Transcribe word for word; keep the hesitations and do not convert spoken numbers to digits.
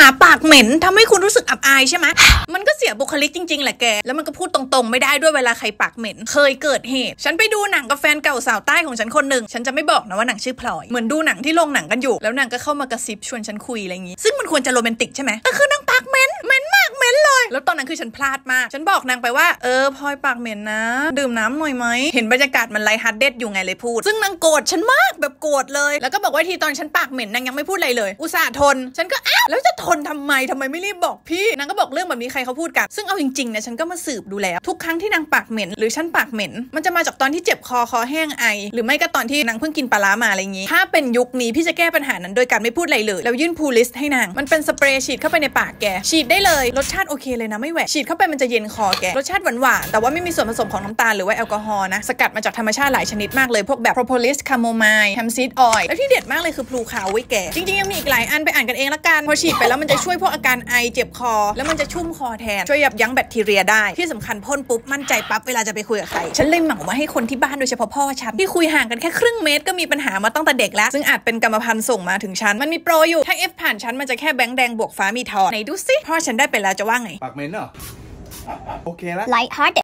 ปากเหม็นทำให้คุณรู้สึกอับอายใช่ไหมมันก็เสียบุคลิกจริงๆแหละแกแล้วมันก็พูดตรงๆไม่ได้ด้วยเวลาใครปากเหม็นเคยเกิดเหตุฉันไปดูหนังกับแฟนเก่าสาวใต้ของฉันคนหนึ่งฉันจะไม่บอกนะว่าหนังชื่อพลอยเหมือนดูหนังที่โรงหนังกันอยู่แล้วนางก็เข้ามากระซิบชวนฉันคุยอะไรอย่างงี้ซึ่งมันควรจะโรแมนติกใช่ไหมแต่คือนางปากเหม็นเหม็นมากเหม็นเลยแล้วตอนนั้นคือฉันพลาดมากฉันบอกนางไปว่าเออพลอยปากเหม็นนะดื่มน้ำหน่อยไหมเห็นบรรยากาศมันไลท์ฮาร์ดเด็ดอยู่ไงเลยพูดซึ่งนางโกรธฉันมากแบบโกรธเลยแล้วก็บอกว่าทีตอนฉันปากเหม็นนางยังไม่พูดอะไรเลยอุตส่าห์ทนฉันก็อ้าวแล้วจะทนทำไมทำไมไม่รีบบอกพี่นางก็บอกเรื่องแบบนี้ใครเขาพูดกันซึ่งเอาจริงๆเนี่ยฉันก็มาสืบดูแล้วทุกครั้งที่นางปากเหม็นหรือฉันปากเหม็นมันจะมาจากตอนที่เจ็บคอคอแห้งไอหรือไม่ก็ตอนที่นางเพิ่งกินปลาร้ามาอะไรอย่างงี้ถ้าเป็นยุคนี้พี่จะแก้ปัญหานั้นโดยการไม่พูดอะไรเลยแล้วยื่นพูลิสให้นางมันเป็นสเปรย์ฉีดเข้าไปในปากแกฉีดได้เลยรสชาติโอเคเลยนะไม่แหวกฉีดเข้าไปมันจะเย็นคอแกรสชาติหวานๆแต่ว่าไม่มีส่วนผสมของน้ำตาลหรือว่าแอลกอฮอล์นะสกัดมาจากธรรมชาติหลายชนิดมากเลยพวกแบบโพรโพลิสคาโมไมล์แฮมซีดออยล์แล้วที่เด็ดมากเลยคือพลูขาวไว้แกจริงๆยังมีอีกหลายอันไปอ่านกันเองละกันพอฉีดไปแล้วมันจะช่วยพวกอาการไอเจ็บคอแล้วมันจะชุ่มคอแทนช่วยยับยั้งแบคทีเรียได้ที่สำคัญพ่นปุ๊บมั่นใจปั๊บเวลาจะไปคุยกับใครฉันเลยเหมามาให้คนที่บ้านโดยเฉพาะพ่อฉันที่คุยห่างกันแค่ครึ่งเมตรก็มีปัญหามาตั้งแต่เด็กแล้วซึ่งอาจเป็นกรรมพันธุ์ส่งมาถึงฉันมันมีโปรอยู่ถ้า F ผ่านฉันมันจะแค่แบงค์แดงบวกฟ้ามีทองไหนดูสิพ่อฉันได้ไปแล้วจะว่าไงปากเหม็นเหรอโอเคแล้ว Light-hearted